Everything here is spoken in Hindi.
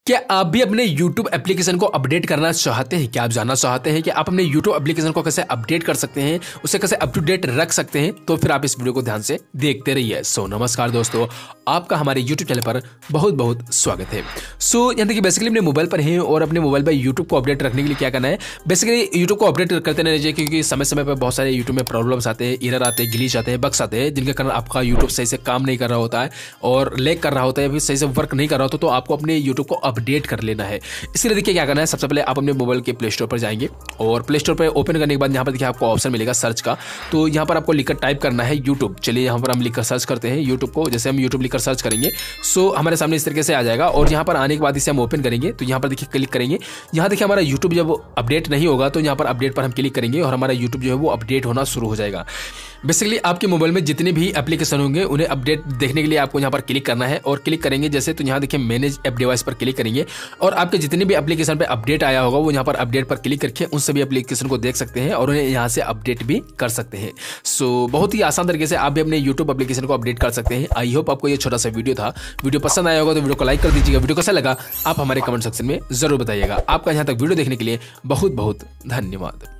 क्या आप भी अपने YouTube एप्लीकेशन को अपडेट करना चाहते हैं? क्या आप जानना चाहते हैं कि आप अपने YouTube एप्लीकेशन को कैसे अपडेट कर सकते हैं, उसे कैसे अप टू डेट रख सकते हैं? तो फिर आप इस वीडियो को ध्यान से देखते रहिए। नमस्कार दोस्तों, आपका हमारे YouTube चैनल पर बहुत बहुत स्वागत है। यहाँ देखिए बेसिकली अपने मोबाइल पर हैं और अपने मोबाइल पर YouTube को अपडेट रखने के लिए क्या करना है, बेसिकली YouTube को अपडेट करते रहना चाहिए, क्योंकि समय समय पर बहुत सारे YouTube में प्रॉब्लम्स आते हैं, एरर आते हैं, ग्लिच आते हैं, बग्स आते हैं, जिनके कारण आपका YouTube सही से काम नहीं कर रहा होता है और लैग कर रहा होता है, फिर सही से वर्क नहीं कर रहा होता। तो आपको अपने YouTube को अपडेट कर लेना है। इसके लिए देखिए क्या करना है, सबसे पहले आप अपने मोबाइल के प्ले स्टोर पर जाएंगे और प्ले स्टोर पर ओपन करने के बाद यहाँ पर देखिए आपको ऑप्शन मिलेगा सर्च का। तो यहाँ पर आपको लिखकर टाइप करना है YouTube। चलिए यहाँ पर हम लिखकर सर्च करते हैं YouTube को। जैसे हम YouTube लिखकर सर्च करेंगे हमारे सामने इस तरीके से आ जाएगा और यहाँ पर आने के बाद इसे हम ओपन करेंगे। तो यहाँ पर देखिए क्लिक करेंगे। यहाँ देखिए हमारा YouTube जब अपडेट नहीं होगा तो यहाँ पर अपडेट पर हम क्लिक करेंगे और हमारा YouTube जो है वो अपडेट होना शुरू हो जाएगा। बेसिकली आपके मोबाइल में जितने भी एप्लीकेशन होंगे उन्हें अपडेट देखने के लिए आपको यहाँ पर क्लिक करना है और क्लिक करेंगे जैसे, तो यहाँ देखिए मैनेज ऐप डिवाइस पर क्लिक करेंगे और आपके जितने भी एप्लीकेशन पे अपडेट आया होगा वो यहाँ पर अपडेट पर क्लिक करके उन सभी एप्लीकेशन को देख सकते हैं और उन्हें यहाँ से अपडेट भी कर सकते हैं। बहुत ही आसान तरीके से आप भी अपने YouTube एप्लीकेशन को अपडेट कर सकते हैं। आई होप आपको ये छोटा सा वीडियो पसंद आया होगा तो वीडियो को लाइक कर दीजिएगा। वीडियो कैसा लगा आप हमारे कमेंट सेक्शन में जरूर बताइएगा। आपका यहाँ तक वीडियो देखने के लिए बहुत बहुत धन्यवाद।